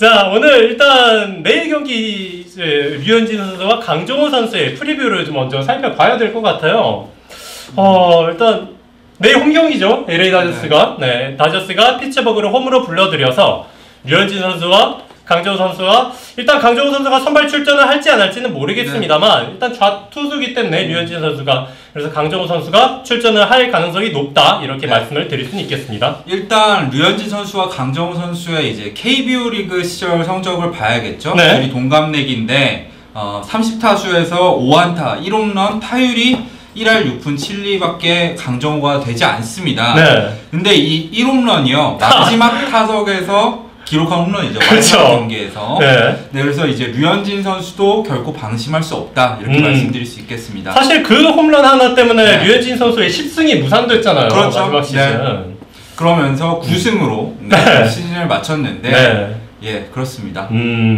자, 오늘 일단 내일 경기 류현진 선수와 강정호 선수의 프리뷰를 좀 먼저 살펴봐야 될 것 같아요. 일단 내일 홈 경기죠. LA 다저스가. 네, 다저스가 피츠버그를 홈으로 불러들여서 류현진 선수와 강정호 선수와 일단 강정호 선수가 선발 출전을 할지 안 할지는 모르겠습니다만 일단 좌투수기 때문에 류현진 선수가 그래서 강정호 선수가 출전을 할 가능성이 높다 이렇게 말씀을 드릴 수는 있겠습니다. 일단 류현진 선수와 강정호 선수의 이제 KBO 리그 시절 성적을 봐야겠죠. 네. 둘이 동갑내기인데 30타수에서 5안타 1홈런 타율이 1할 6푼 7리밖에 강정호가 되지 않습니다. 네. 근데 이 1홈런이요 마지막 타석에서 기록한 홈런이죠. 그렇죠. 마지막 경기에서. 네. 네, 그래서 이제 류현진 선수도 결코 방심할 수 없다 이렇게 말씀드릴 수 있겠습니다. 사실 그 홈런 하나 때문에 네. 류현진 선수의 10승이 무산됐잖아요. 그렇죠. 마지막 시즌. 네. 그러면서 9승으로 네. 시즌을 마쳤는데 네. 예, 그렇습니다.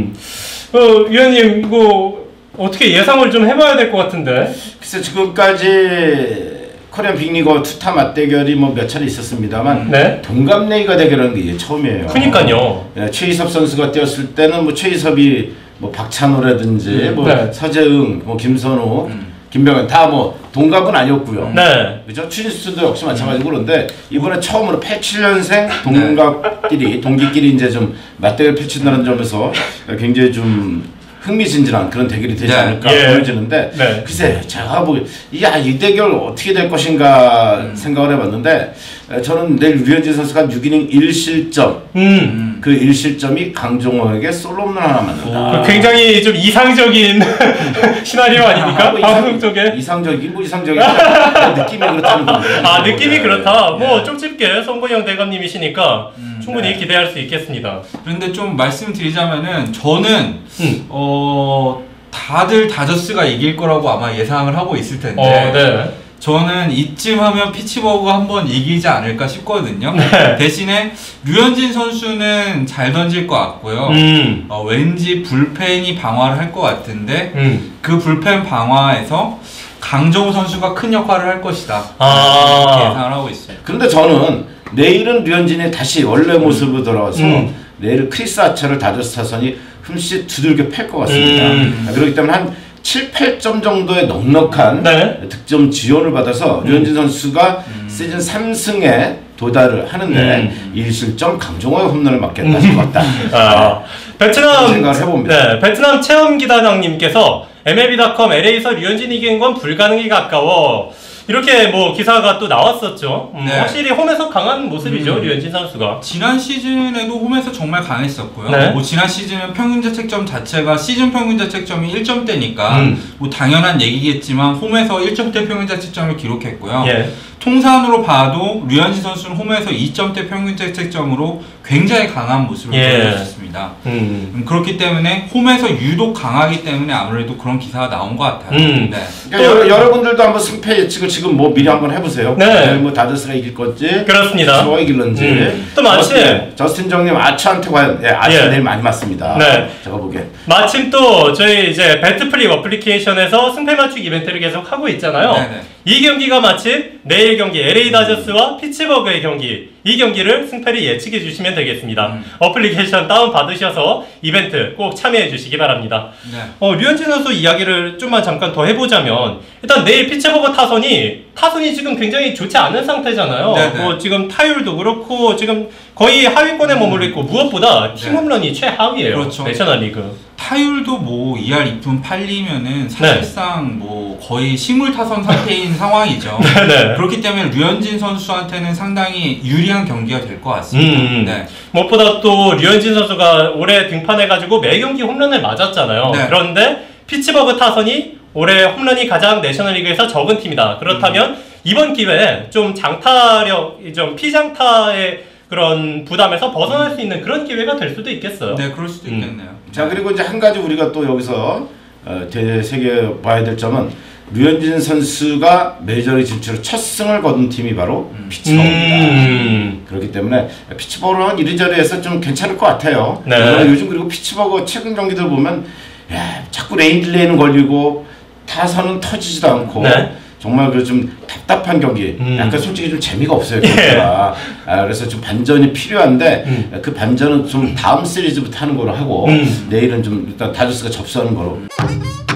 위원님 이거 어떻게 예상을 좀 해봐야 될 것 같은데. 글쎄 지금까지 코리안 빅리거 투타 맞대결이 뭐 몇 차례 있었습니다만 네. 동갑내기가 대결하는 게 이게 처음이에요. 그니까요. 네, 최희섭 선수가 뛰었을 때는 뭐 최희섭이 뭐 박찬호라든지 뭐 네. 서재응, 뭐 김선우, 김병현 다 뭐 동갑은 아니었고요. 네. 그죠? 추진수도 역시 마찬가지고 그런데 이번에 처음으로 87년생 동갑끼리 동기끼리 이제 좀 맞대결 펼친다는 점에서 굉장히 좀 흥미진진한 그런 대결이 되지 않을까 보여지는데 글쎄 제가 이 대결 어떻게 될 것인가 생각을 해봤는데 저는 내일 류현진 선수가 6이닝 1실점 그 1실점이 강정호에게 솔로홈런 하나 맞는다. 굉장히 좀 이상적인 시나리오 아닙니까? 방송 쪽에 이상적인 느낌이 그렇다는 거죠. 아 느낌이 그렇다. 네. 뭐 쪽집게 송건영 대감님이시니까 충분히 기대할 수 있겠습니다. 그런데 좀 말씀드리자면은 저는 다들 다저스가 이길 거라고 아마 예상을 하고 있을 텐데 네. 저는 이쯤 하면 피츠버그가 한번 이기지 않을까 싶거든요. 네. 대신에 류현진 선수는 잘 던질 것 같고요. 왠지 불펜이 방어를 할 것 같은데 그 불펜 방어에서 강정호 선수가 큰 역할을 할 것이다. 이렇게 예상을 하고 있습니다. 그런데 저는 내일은 류현진이 다시 원래 모습으로 돌아와서 내일 크리스 아처를 다저스 타선이 흠씨 두들겨 팰 것 같습니다. 그렇기 때문에 한 7, 8점 정도의 넉넉한 득점 지원을 받아서 류현진 선수가 시즌 3승에 도달을 하는데 1실점 강정호의 홈런을 맞겠다 싶었다. 베트남 생각을 해봅니다. 네, 베트남 체험 기단장님께서 MLB.com LA에서 류현진 이기는 건 불가능에 가까워. 이렇게 뭐 기사가 또 나왔었죠. 확실히 홈에서 강한 모습이죠. 류현진 선수가. 지난 시즌에도 홈에서 정말 강했었고요. 네. 뭐 지난 시즌은 평균 자책점 자체가 시즌 평균 자책점이 1점대니까 뭐 당연한 얘기겠지만 홈에서 1점대 평균 자책점을 기록했고요. 예. 통산으로 봐도 류현진 선수는 홈에서 2점대 평균 자책점으로 굉장히 강한 모습을 보여줬습니다. 그렇기 때문에 홈에서 유독 강하기 때문에 아무래도 그런 기사가 나온 것 같아요. 네. 그러니까 여러분들도 한번 승패 예측을 지금 뭐 미리 한번 해보세요. 네. 뭐 다저스가 이길 건지, 그렇습니다. 피츠버그가 이길런지. 또 마침 저스틴 정님 아처한테 과연 아처 내일 많이 맞습니다. 네. 제가 보기에. 마침 또 저희 이제 배트플립 어플리케이션에서 승패 맞추기 이벤트를 계속 하고 있잖아요. 네네. 이 경기가 마침 내일 경기 LA 다저스와 피츠버그의 경기, 이 경기를 승패를 예측해 주시면 되겠습니다. 어플리케이션 다운 받으셔서 이벤트 꼭 참여해 주시기 바랍니다. 네. 류현진 선수 이야기를 좀만 잠깐 더 해보자면 일단 내일 피츠버그 타선이 지금 굉장히 좋지 않은 상태잖아요. 뭐 지금 타율도 그렇고 지금 거의 하위권에 머물러 있고 무엇보다 팀 홈런이 최하위예요. 그렇죠. 내셔널리그. 타율도 뭐 2할 2푼 8리면은 사실상 뭐 거의 식물 타선 상태인 상황이죠. 그렇기 때문에 류현진 선수한테는 상당히 유리한 경기가 될 것 같습니다. 네. 무엇보다 또 류현진 선수가 올해 등판해가지고 매 경기 홈런을 맞았잖아요. 그런데 피츠버그 타선이 올해 홈런이 가장 내셔널리그에서 적은 팀이다. 그렇다면 이번 기회에 좀 좀 피장타의 그런 부담에서 벗어날 수 있는 그런 기회가 될 수도 있겠어요. 네, 그럴 수도 있겠네요. 자, 그리고 이제 한 가지 우리가 또 여기서 되새겨 봐야 될 점은 류현진 선수가 메이저리그 진출을 첫 승을 거둔 팀이 바로 피츠버그입니다. 그렇기 때문에 피츠버그는 이리저리 해서 좀 괜찮을 것 같아요. 요즘 그리고 피츠버그 최근 경기들 보면 자꾸 레인 딜레이는 걸리고 타선은 터지지도 않고 정말 그 좀 답답한 경기, 약간 솔직히 좀 재미가 없어요. 경기가. 그래서 좀 반전이 필요한데 그 반전은 좀 다음 시리즈부터 하는 거로 하고 내일은 좀 일단 다저스가 접수하는 거로.